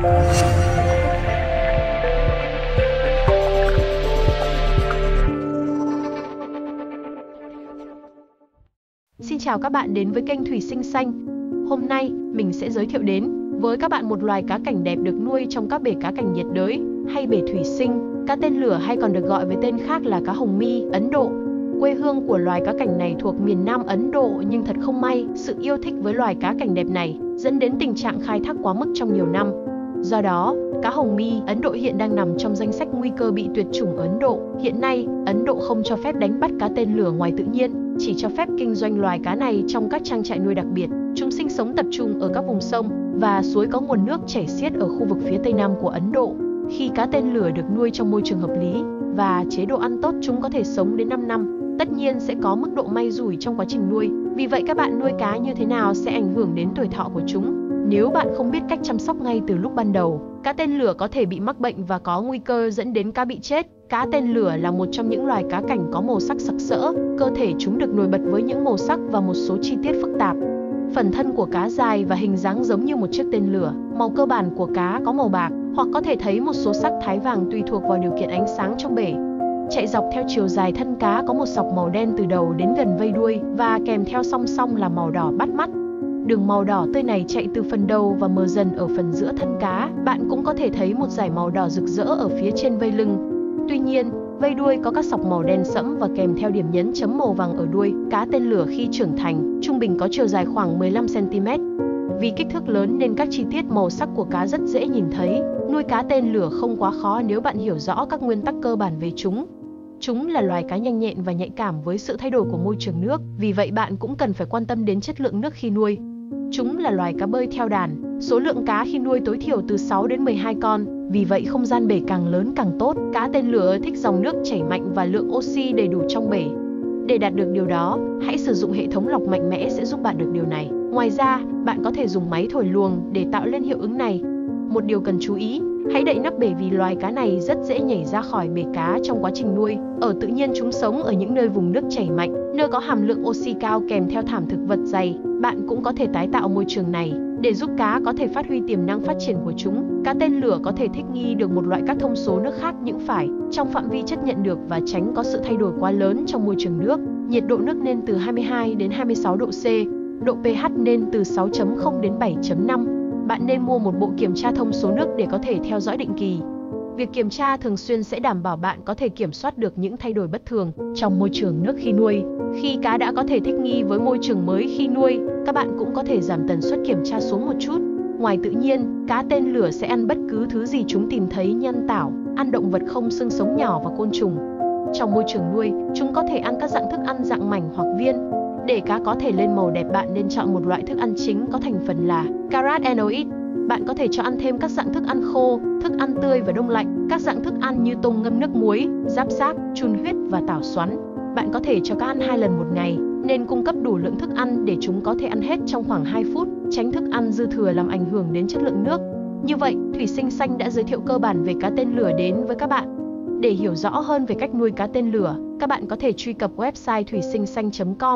Xin chào các bạn đến với kênh Thủy Sinh Xanh. Hôm nay, mình sẽ giới thiệu đến với các bạn một loài cá cảnh đẹp được nuôi trong các bể cá cảnh nhiệt đới hay bể thủy sinh. Cá tên lửa hay còn được gọi với tên khác là cá hồng mi, Ấn Độ. Quê hương của loài cá cảnh này thuộc miền Nam Ấn Độ, nhưng thật không may, sự yêu thích với loài cá cảnh đẹp này dẫn đến tình trạng khai thác quá mức trong nhiều năm. Do đó, cá hồng mi Ấn Độ hiện đang nằm trong danh sách nguy cơ bị tuyệt chủng Ấn Độ. Hiện nay, Ấn Độ không cho phép đánh bắt cá tên lửa ngoài tự nhiên, chỉ cho phép kinh doanh loài cá này trong các trang trại nuôi đặc biệt. Chúng sinh sống tập trung ở các vùng sông và suối có nguồn nước chảy xiết ở khu vực phía tây nam của Ấn Độ. Khi cá tên lửa được nuôi trong môi trường hợp lý và chế độ ăn tốt, chúng có thể sống đến 5 năm. Tất nhiên sẽ có mức độ may rủi trong quá trình nuôi. Vì vậy các bạn nuôi cá như thế nào sẽ ảnh hưởng đến tuổi thọ của chúng. Nếu bạn không biết cách chăm sóc ngay từ lúc ban đầu, cá tên lửa có thể bị mắc bệnh và có nguy cơ dẫn đến cá bị chết. Cá tên lửa là một trong những loài cá cảnh có màu sắc sặc sỡ. Cơ thể chúng được nổi bật với những màu sắc và một số chi tiết phức tạp. Phần thân của cá dài và hình dáng giống như một chiếc tên lửa. Màu cơ bản của cá có màu bạc, hoặc có thể thấy một số sắc thái vàng tùy thuộc vào điều kiện ánh sáng trong bể. Chạy dọc theo chiều dài thân cá có một sọc màu đen từ đầu đến gần vây đuôi và kèm theo song song là màu đỏ bắt mắt. Đường màu đỏ tươi này chạy từ phần đầu và mờ dần ở phần giữa thân cá. Bạn cũng có thể thấy một dải màu đỏ rực rỡ ở phía trên vây lưng. Tuy nhiên, vây đuôi có các sọc màu đen sẫm và kèm theo điểm nhấn chấm màu vàng ở đuôi. Cá tên lửa khi trưởng thành, trung bình có chiều dài khoảng 15 cm. Vì kích thước lớn nên các chi tiết màu sắc của cá rất dễ nhìn thấy. Nuôi cá tên lửa không quá khó nếu bạn hiểu rõ các nguyên tắc cơ bản về chúng. Chúng là loài cá nhanh nhẹn và nhạy cảm với sự thay đổi của môi trường nước, vì vậy bạn cũng cần phải quan tâm đến chất lượng nước khi nuôi. Chúng là loài cá bơi theo đàn, số lượng cá khi nuôi tối thiểu từ 6 đến 12 con, vì vậy không gian bể càng lớn càng tốt. Cá tên lửa thích dòng nước chảy mạnh và lượng oxy đầy đủ trong bể. Để đạt được điều đó, hãy sử dụng hệ thống lọc mạnh mẽ sẽ giúp bạn được điều này. Ngoài ra, bạn có thể dùng máy thổi luồng để tạo lên hiệu ứng này. Một điều cần chú ý, hãy đậy nắp bể vì loài cá này rất dễ nhảy ra khỏi bể cá trong quá trình nuôi. Ở tự nhiên chúng sống ở những nơi vùng nước chảy mạnh, nơi có hàm lượng oxy cao kèm theo thảm thực vật dày. Bạn cũng có thể tái tạo môi trường này để giúp cá có thể phát huy tiềm năng phát triển của chúng. Cá tên lửa có thể thích nghi được một loại các thông số nước khác nhưng phải trong phạm vi chấp nhận được và tránh có sự thay đổi quá lớn trong môi trường nước. Nhiệt độ nước nên từ 22 đến 26 độ C, độ pH nên từ 6.0 đến 7.5. Bạn nên mua một bộ kiểm tra thông số nước để có thể theo dõi định kỳ. Việc kiểm tra thường xuyên sẽ đảm bảo bạn có thể kiểm soát được những thay đổi bất thường trong môi trường nước khi nuôi. Khi cá đã có thể thích nghi với môi trường mới khi nuôi, các bạn cũng có thể giảm tần suất kiểm tra xuống một chút. Ngoài tự nhiên, cá tên lửa sẽ ăn bất cứ thứ gì chúng tìm thấy như ăn tảo, ăn động vật không xương sống nhỏ và côn trùng. Trong môi trường nuôi, chúng có thể ăn các dạng thức ăn dạng mảnh hoặc viên. Để cá có thể lên màu đẹp, bạn nên chọn một loại thức ăn chính có thành phần là carotenoid. Bạn có thể cho ăn thêm các dạng thức ăn khô, thức ăn tươi và đông lạnh, các dạng thức ăn như tôm ngâm nước muối, giáp xác, chun huyết và tảo xoắn. Bạn có thể cho cá ăn 2 lần một ngày, nên cung cấp đủ lượng thức ăn để chúng có thể ăn hết trong khoảng 2 phút, tránh thức ăn dư thừa làm ảnh hưởng đến chất lượng nước. Như vậy, Thủy Sinh Xanh đã giới thiệu cơ bản về cá tên lửa đến với các bạn. Để hiểu rõ hơn về cách nuôi cá tên lửa, các bạn có thể truy cập website thuysinxanh.com.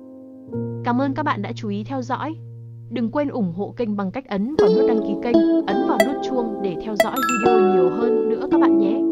Cảm ơn các bạn đã chú ý theo dõi. Đừng quên ủng hộ kênh bằng cách ấn vào nút đăng ký kênh, ấn vào nút chuông để theo dõi video nhiều hơn nữa các bạn nhé.